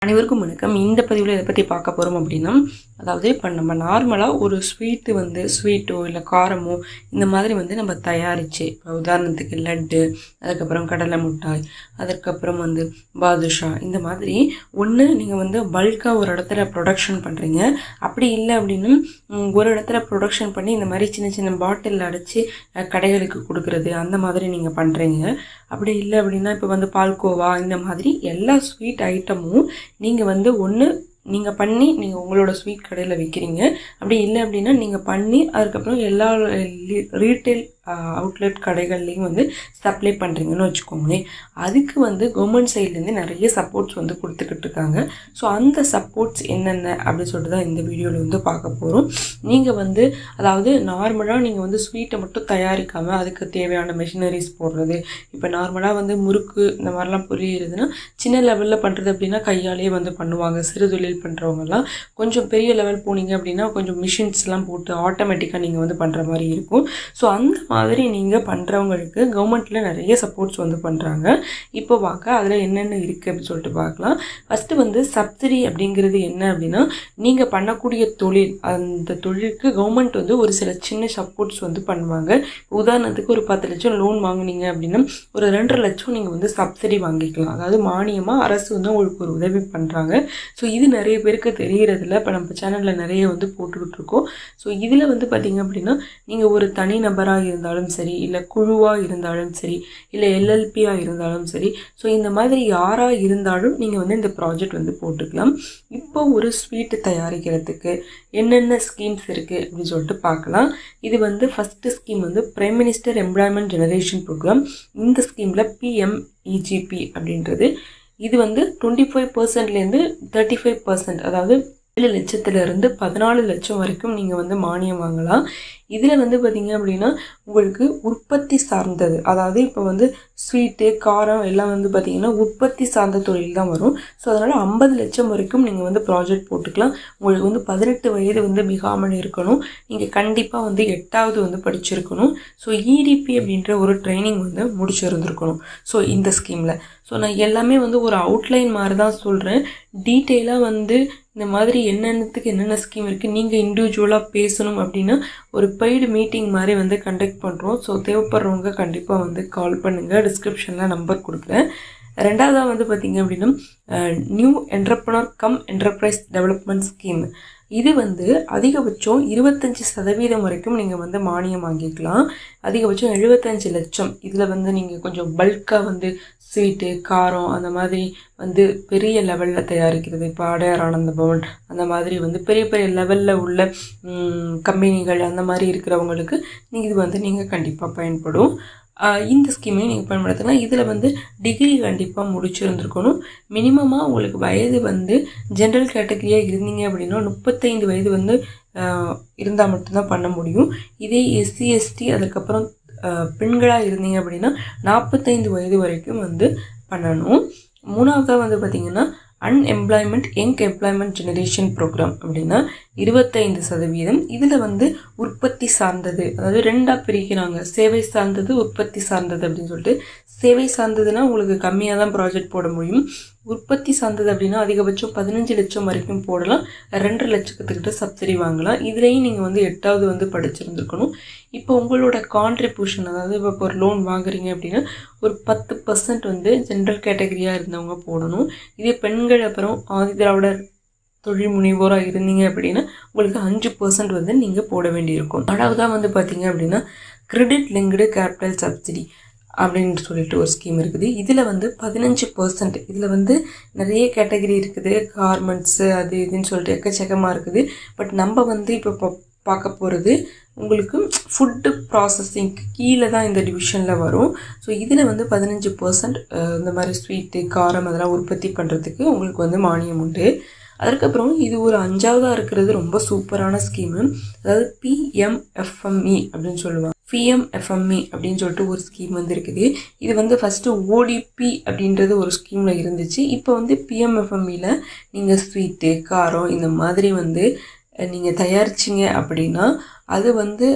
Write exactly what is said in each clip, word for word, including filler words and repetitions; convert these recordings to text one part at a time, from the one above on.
அனைவருக்கும் வணக்கம். இந்த பதிவில் இதை பற்றி பார்க்க போகிறோம் அப்படின்னா, அதாவது இப்போ நம்ம நார்மலாக ஒரு ஸ்வீட்டு வந்து ஸ்வீட்டோ இல்லை காரமோ இந்த மாதிரி வந்து நம்ம தயாரித்து, இப்போ உதாரணத்துக்கு லட்டு, அதுக்கப்புறம் கடலை மிட்டாய், அதுக்கப்புறம் வந்து பாதுஷா, இந்த மாதிரி ஒன்று நீங்கள் வந்து பல்காக ஒரு இடத்துல ப்ரொடக்ஷன் பண்ணுறீங்க. அப்படி இல்லை அப்படின்னு ஒரு இடத்துல ப்ரொடக்ஷன் பண்ணி இந்த மாதிரி சின்ன சின்ன பாட்டிலில் அடைச்சி கடைகளுக்கு கொடுக்குறது, அந்த மாதிரி நீங்கள் பண்ணுறீங்க. அப்படி இல்லை அப்படின்னா இப்போ வந்து பால்கோவா இந்த மாதிரி எல்லா ஸ்வீட் ஐட்டமும் நீங்கள் வந்து ஒன்று நீங்கள் பண்ணி நீங்கள் உங்களோட ஸ்வீட் கடையில் விற்கிறீங்க. அப்படி இல்லை அப்படின்னா நீங்கள் பண்ணி அதுக்கப்புறம் எல்லா ரீட்டைல் அவுட்லெட் கடைகள்லேயும் வந்து சப்ளை பண்ணுறீங்கன்னு வச்சுக்கோங்களேன். அதுக்கு வந்து கவர்மெண்ட் சைட்லேருந்து நிறைய சப்போர்ட்ஸ் வந்து கொடுத்துக்கிட்டு இருக்காங்க. ஸோ அந்த சப்போர்ட்ஸ் என்னென்ன அப்படின்னு சொல்லிட்டு தான் இந்த வீடியோவில் வந்து பார்க்க போகிறோம். நீங்கள் வந்து அதாவது நார்மலாக நீங்கள் வந்து ஸ்வீட்டை மட்டும் தயாரிக்காமல் அதுக்கு தேவையான மெஷினரிஸ் போடுறது, இப்போ நார்மலாக வந்து முறுக்கு இந்த மாதிரிலாம் புரியுதுன்னா சின்ன லெவலில் பண்ணுறது அப்படின்னா கையாலேயே வந்து பண்ணுவாங்க சிறு தொழில் பண்ணுறவங்கலாம். கொஞ்சம் பெரிய லெவல் போனீங்க அப்படின்னா கொஞ்சம் மிஷின்ஸ்லாம் போட்டு ஆட்டோமேட்டிக்காக நீங்கள் வந்து பண்ணுற மாதிரி இருக்கும். ஸோ அந்த மாதிரி நீங்கள் பண்ணுறவங்களுக்கு கவர்மெண்ட்டில் நிறைய சப்போர்ட்ஸ் வந்து பண்ணுறாங்க. இப்போ பார்க்க அதில் என்னென்ன இருக்குது அப்படின்னு சொல்லிட்டு பார்க்கலாம். ஃபஸ்ட்டு வந்து சப்சிடி அப்படிங்கிறது என்ன அப்படின்னா, நீங்கள் பண்ணக்கூடிய தொழில், அந்த தொழிலுக்கு கவர்மெண்ட் வந்து ஒரு சில சின்ன சப்போர்ட்ஸ் வந்து பண்ணுவாங்க. உதாரணத்துக்கு ஒரு பத்து லட்சம் லோன் வாங்கினீங்க அப்படின்னா ஒரு ரெண்டரை லட்சம் நீங்கள் வந்து சப்சிடி வாங்கிக்கலாம். அதாவது மானியமாக அரசு வந்து உங்களுக்கு ஒரு உதவி பண்ணுறாங்க. ஸோ இது நிறைய பேருக்கு தெரிகிறதில்ல. இப்போ நம்ம சேனலில் நிறைய வந்து போட்டுக்கிட்டு இருக்கோம். ஸோ இதில் வந்து பார்த்திங்க அப்படின்னா நீங்கள் ஒரு தனி நபராக இருந்தாலும் சரி, இல்லை குழுவாக இருந்தாலும் சரி, இல்லை எல்எல்பியாக இருந்தாலும் சரி, ஸோ இந்த மாதிரி யாராக இருந்தாலும் நீங்கள் வந்து இந்த ப்ராஜெக்ட் வந்து போட்டுக்கலாம். இப்போ ஒரு ஸ்வீட்டு தயாரிக்கிறதுக்கு என்னென்ன ஸ்கீம்ஸ் இருக்குது அப்படின்னு சொல்லிட்டு பார்க்கலாம். இது வந்து ஃபஸ்ட்டு ஸ்கீம் வந்து prime minister employment generation program. இந்த ஸ்கீமில் பிஎம்இஜிபி அப்படின்றது இது வந்து டுவெண்ட்டி ஃபைவ் பர்சன்ட்லேருந்து தேர்ட்டி ஃபைவ் பர்சன்ட் அதாவது ஏழு லட்சத்துலேருந்து பதினாலு லட்சம் வரைக்கும் நீங்கள் வந்து மானியம் வாங்கலாம். இதில் வந்து பார்த்திங்க அப்படின்னா உங்களுக்கு உற்பத்தி சார்ந்தது, அதாவது இப்போ வந்து ஸ்வீட்டு காரம் எல்லாம் வந்து பார்த்திங்கன்னா உற்பத்தி சார்ந்த தொழில் தான் வரும். ஸோ அதனால் ஐம்பது லட்சம் வரைக்கும் நீங்கள் வந்து ப்ராஜெக்ட் போட்டுக்கலாம். உங்களுக்கு வந்து பதினெட்டு வயது வந்து மிகாமல் இருக்கணும். நீங்கள் கண்டிப்பாக வந்து எட்டாவது வந்து படிச்சிருக்கணும். ஸோ இடிபி அப்படின்ற ஒரு ட்ரைனிங் வந்து முடிச்சிருந்துருக்கணும். ஸோ இந்த ஸ்கீமில் ஸோ நான் எல்லாமே வந்து ஒரு அவுட்லைன் மாதிரி தான் சொல்கிறேன். டீட்டெயிலாக வந்து இந்த மாதிரி என்னென்னத்துக்கு என்னென்ன ஸ்கீம் இருக்குது நீங்கள் இண்டிவிஜுவலாக பேசணும் அப்படின்னா ஒரு பெய்டு மீட்டிங் மாதிரி வந்து கண்டக்ட் பண்ணுறோம். ஸோ தேவைப்படுறவங்க கண்டிப்பாக வந்து கால் பண்ணுங்கள். டிஸ்கிரிப்ஷனில் நம்பர் கொடுக்குறேன். ரெண்டாவதாக வந்து பார்த்திங்க அப்படின்னா new entrepreneur cum enterprise development scheme. இது வந்து அதிகபட்சம் இருபத்தஞ்சி சதவீதம் வரைக்கும் நீங்கள் வந்து மானியம் வாங்கிக்கலாம். அதிகபட்சம் எழுபத்தஞ்சு லட்சம். இதில் வந்து நீங்கள் கொஞ்சம் பல்காக வந்து ஸ்வீட்டு காரம் அந்த மாதிரி வந்து பெரிய லெவலில் தயாரிக்கிறது, இப்போ அடையார் ஆனந்த பவன் அந்த மாதிரி வந்து பெரிய பெரிய லெவலில் உள்ள கம்பெனிகள் அந்த மாதிரி இருக்கிறவங்களுக்கு நீங்கள் இது வந்து நீங்கள் கண்டிப்பாக பயன்படும். இந்த ஸ்கீமையும் நீங்கள் பயன்படுத்தலாம். இதில் வந்து டிகிரி கண்டிப்பாக முடிச்சிருந்துருக்கணும். மினிமமாக உங்களுக்கு வயது வந்து ஜென்ரல் கேட்டகரியாக இருந்தீங்க அப்படின்னா முப்பத்தைந்து வயது வந்து இருந்தால் மட்டும்தான் பண்ண முடியும். இதே எஸ்சி எஸ்டி அதுக்கப்புறம் பெண்களாக இருந்தீங்க அப்படின்னா நாற்பத்தைந்து வயது வரைக்கும் வந்து பண்ணணும். மூணாவதாக வந்து பார்த்திங்கன்னா unemployment young employment generation program அப்படின்னா இருபத்தைந்து சதவீதம். இதில் வந்து உற்பத்தி சார்ந்தது, அதாவது ரெண்டாக பிரிக்கிறாங்க, சேவை சார்ந்தது உற்பத்தி சார்ந்தது அப்படின்னு சொல்லிட்டு. சேவை சார்ந்ததுன்னா உங்களுக்கு கம்மியாக தான் ப்ராஜெக்ட் போட முடியும். உற்பத்தி சார்ந்தது அப்படின்னா அதிகபட்சம் பதினஞ்சு லட்சம் வரைக்கும் போடலாம். ரெண்டரை லட்சத்துக்கிட்ட சப்சிடி வாங்கலாம். இதுலேயும் நீங்கள் வந்து எட்டாவது வந்து படிச்சிருந்துருக்கணும். இப்போ உங்களோட கான்ட்ரிபியூஷன், அதாவது இப்போ ஒரு லோன் வாங்குறீங்க அப்படின்னா ஒரு பத்து பர்சன்ட் வந்து ஜென்ரல் கேட்டகரியாக இருந்தவங்க போடணும். இதே பெண்கள் அப்புறம் ஆதி திராவிடர் தொழில் முனைவோராக இருந்தீங்க அப்படின்னா உங்களுக்கு அஞ்சு பர்சன்ட் வந்து நீங்கள் போட வேண்டியிருக்கும். அதாவது வந்து பார்த்தீங்க அப்படின்னா கிரெடிட் லிங்க்டு கேபிட்டல் சப்சிடி அப்படின்னு சொல்லிட்டு ஒரு ஸ்கீம் இருக்குது. இதில் வந்து பதினஞ்சு பர்சன்ட் இதில் வந்து நிறைய கேட்டகரி இருக்குது, கார்மெண்ட்ஸு அது இதுன்னு சொல்லிட்டு எக்கச்சக்கமாக இருக்குது. பட் நம்ம வந்து இப்போ பார்க்க போகிறது உங்களுக்கு ஃபுட்டு ப்ராசஸிங்க்கு கீழே தான் இந்த டிவிஷனில் வரும். ஸோ இதில் வந்து பதினஞ்சு பர்சன்ட் இந்த மாதிரி ஸ்வீட்டு காரம் அதெல்லாம் உற்பத்தி பண்ணுறதுக்கு உங்களுக்கு வந்து மானியம் உண்டு. அதுக்கப்புறம் இது ஒரு அஞ்சாவதாக இருக்கிறது ரொம்ப சூப்பரான ஸ்கீமு, அதாவது பிஎம்எஃப்எம்இ அப்படின்னு சொல்லுவாங்க. பிஎம்எஃப்எம்இ அப்படின்னு சொல்லிட்டு ஒரு ஸ்கீம் வந்து இருக்குது. இது வந்து ஃபஸ்ட்டு ஓடிபி அப்படின்றது ஒரு ஸ்கீமில் இருந்துச்சு. இப்போ வந்து பிஎம்எஃப்எம்இயில் நீங்கள் ஸ்வீட்டு காரம் இந்த மாதிரி வந்து நீங்கள் தயாரிச்சிங்க அப்படின்னா அது வந்து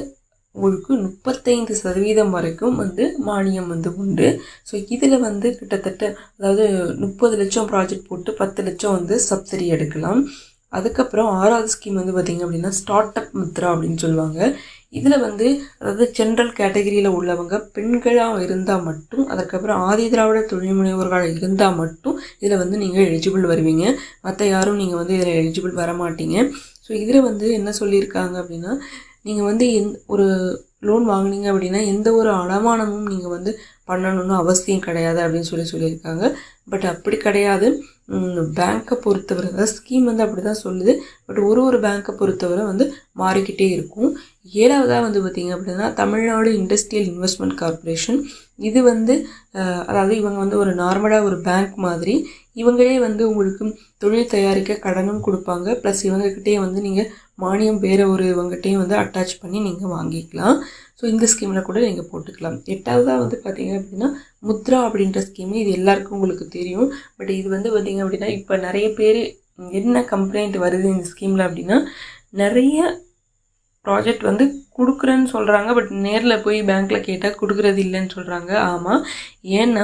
உங்களுக்கு முப்பத்தைந்து சதவீதம் வரைக்கும் வந்து மானியம் வந்து உண்டு. ஸோ இதில் வந்து கிட்டத்தட்ட அதாவது முப்பது லட்சம் ப்ராஜெக்ட் போட்டு பத்து லட்சம் வந்து சப்சிடி எடுக்கலாம். அதுக்கப்புறம் ஆறாவது ஸ்கீம் வந்து பார்த்திங்க அப்படின்னா ஸ்டார்ட் அப் முத்ரா அப்படின்னு சொல்லுவாங்க. இதில் வந்து அதாவது ஜென்ரல் கேட்டகரியில் உள்ளவங்க பெண்களாக இருந்தால் மட்டும், அதுக்கப்புறம் ஆதி திராவிட தொழில் முனைவோர்களாக இருந்தால் மட்டும் இதில் வந்து நீங்கள் எலிஜிபிள் வருவீங்க. மற்ற யாரும் நீங்கள் வந்து இதில் எலிஜிபிள் வர மாட்டீங்க. ஸோ இதில் வந்து என்ன சொல்லியிருக்காங்க அப்படின்னா, நீங்கள் வந்து எந் ஒரு லோன் வாங்கினீங்க அப்படின்னா எந்த ஒரு அடமானமும் நீங்கள் வந்து பண்ணணும்னு அவசியம் கிடையாது அப்படின்னு சொல்லி சொல்லியிருக்காங்க. பட் அப்படி கிடையாது. பேங்க்கை பொறுத்தவரை அதாவது ஸ்கீம் வந்து அப்படி தான் சொல்லுது. பட் ஒரு ஒரு பேங்க்கை பொறுத்தவரை வந்து மாறிக்கிட்டே இருக்கும். ஏழாவதாக வந்து பார்த்திங்க அப்படின்னா தமிழ்நாடு இண்டஸ்ட்ரியல் இன்வெஸ்ட்மெண்ட் கார்பரேஷன். இது வந்து அதாவது இவங்க வந்து ஒரு நார்மலாக ஒரு பேங்க் மாதிரி. இவங்களே வந்து உங்களுக்கு தொழில் தயாரிக்க கடனும் கொடுப்பாங்க. ப்ளஸ் இவங்ககிட்டே வந்து நீங்கள் மானியம் வேறு ஒரு இவங்ககிட்டையும் வந்து அட்டாச் பண்ணி நீங்கள் வாங்கிக்கலாம். ஸோ இந்த ஸ்கீமில் கூட நீங்கள் போட்டுக்கலாம். எட்டாவதாக வந்து பார்த்திங்க அப்படின்னா முத்ரா அப்படின்ற ஸ்கீமு. இது எல்லாருக்கும் உங்களுக்கு தெரியும். பட் இது வந்து பார்த்திங்க அப்படின்னா இப்போ நிறைய பேர் என்ன கம்ப்ளைண்ட் வருது இந்த ஸ்கீமில் அப்படின்னா, நிறைய ப்ராஜெக்ட் வந்து கொடுக்குறேன்னு சொல்கிறாங்க. பட் நேரில் போய் பேங்க்கில் கேட்டால் கொடுக்குறது இல்லைன்னு சொல்கிறாங்க. ஆமாம், ஏன்னா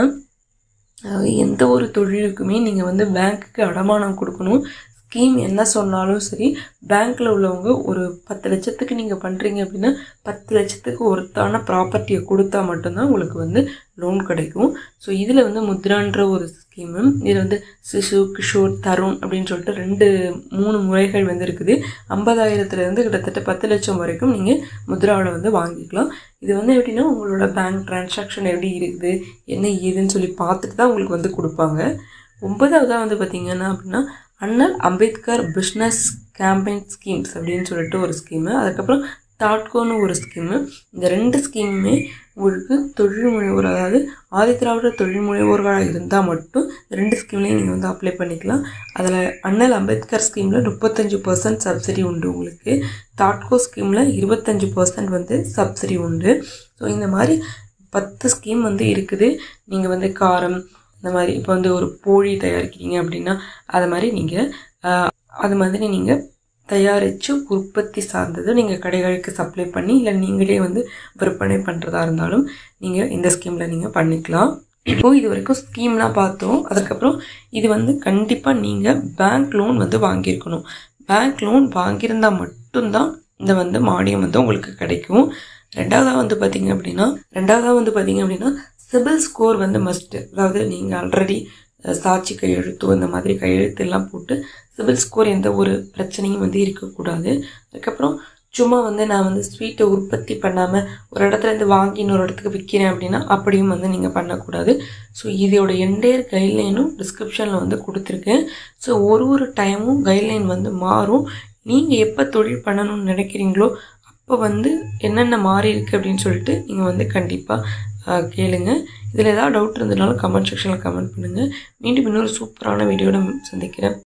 எந்த ஒரு தொழிலுக்குமே நீங்கள் வந்து பேங்க்குக்கு அடமானம் கொடுக்கணும். ஸ்கீம் என்ன சொன்னாலும் சரி, பேங்க்கில் உள்ளவங்க ஒரு பத்து லட்சத்துக்கு நீங்கள் பண்ணுறீங்க அப்படின்னா பத்து லட்சத்துக்கு ஒருத்தான ப்ராப்பர்ட்டியை கொடுத்தா மட்டும்தான் உங்களுக்கு வந்து லோன் கிடைக்கும். ஸோ இதில் வந்து முத்ரான்ற ஒரு ஸ்கீமு. இதில் வந்து சிசு, கிஷோர், தருண் அப்படின்னு சொல்லிட்டு ரெண்டு மூணு முறைகள் வந்து இருக்குது. ஐம்பதாயிரத்துலேருந்து கிட்டத்தட்ட பத்து லட்சம் வரைக்கும் நீங்கள் முத்ராவில் வந்து வாங்கிக்கலாம். இது வந்து எப்படின்னா உங்களோட பேங்க் டிரான்சாக்ஷன் எப்படி இருக்குது என்ன ஏதுன்னு சொல்லி பார்த்துட்டு தான் உங்களுக்கு வந்து கொடுப்பாங்க. ஒன்பதாவதாக வந்து பார்த்திங்கன்னா அப்படின்னா அண்ணல் அம்பேத்கர் பிஸ்னஸ் கேம்பெயின் ஸ்கீம்ஸ் அப்படின்னு சொல்லிட்டு ஒரு ஸ்கீமு. அதுக்கப்புறம் தாட்கோன்னு ஒரு ஸ்கீமு. இந்த ரெண்டு ஸ்கீமுமே உங்களுக்கு தொழில் முனைவோர் அதாவது ஆதி திராவிட தொழில் முனைவோர்களாக இருந்தால் மட்டும் ரெண்டு ஸ்கீம்லேயும் நீங்கள் வந்து அப்ளை பண்ணிக்கலாம். அதில் அண்ணல் அம்பேத்கர் ஸ்கீமில் முப்பத்தஞ்சு பர்சன்ட் சப்சிடி உண்டு உங்களுக்கு. தாட்கோ ஸ்கீமில் இருபத்தஞ்சி பர்சன்ட் வந்து சப்சிடி உண்டு. ஸோ இந்த மாதிரி பத்து ஸ்கீம் வந்து இருக்குது. நீங்கள் வந்து காரம் இந்த மாதிரி இப்போ வந்து ஒரு போழி தயாரிக்கிறீங்க அப்படின்னா அது மாதிரி நீங்கள் அது மாதிரி நீங்கள் தயாரித்து உற்பத்தி சார்ந்தது நீங்கள் கடைகளுக்கு சப்ளை பண்ணி இல்லை நீங்களே வந்து விற்பனை பண்ணுறதா இருந்தாலும் நீங்கள் இந்த ஸ்கீமில் நீங்கள் பண்ணிக்கலாம். இப்போது இது வரைக்கும் ஸ்கீம்லாம் பார்த்தோம். அதுக்கப்புறம் இது வந்து கண்டிப்பாக நீங்கள் பேங்க் லோன் வந்து வாங்கியிருக்கணும். பேங்க் லோன் வாங்கியிருந்தால் மட்டும்தான் இந்த வந்து மானியம் வந்து உங்களுக்கு கிடைக்கும். ரெண்டாவதாக வந்து பார்த்திங்க அப்படின்னா ரெண்டாவதாக வந்து பார்த்திங்க அப்படின்னா சிபில் ஸ்கோர் வந்து மஸ்ட்டு. அதாவது நீங்கள் ஆல்ரெடி சாட்சி கையெழுத்தோ இந்த மாதிரி கையெழுத்து எல்லாம் போட்டு சிபில் ஸ்கோர் எந்த ஒரு பிரச்சனையும் வந்து இருக்கக்கூடாது. அதுக்கப்புறம் சும்மா வந்து நான் வந்து ஸ்வீட்டை உற்பத்தி பண்ணாமல் ஒரு இடத்துல இருந்து வாங்கி இன்னொரு இடத்துக்கு விற்கிறேன் அப்படின்னா அப்படியும் வந்து நீங்கள் பண்ணக்கூடாது. ஸோ இதோட என்டையர் கைட்லைனும் டிஸ்கிரிப்ஷனில் வந்து கொடுத்துருக்கேன். ஸோ ஒரு ஒரு டைமும் கைட்லைன் வந்து மாறும். நீங்கள் எப்போ தொழில் பண்ணணும்னு நினைக்கிறீங்களோ அப்போ வந்து என்னென்ன மாறி இருக்குது அப்படின்னு சொல்லிட்டு நீங்கள் வந்து கண்டிப்பாக கேளுங்க. இதில் ஏதாவது டவுட் இருந்ததுனாலும் கமெண்ட் செக்ஷனில் கமெண்ட் பண்ணுங்கள். மீண்டும் இன்னொரு சூப்பரான வீடியோட சந்திக்கிறேன்.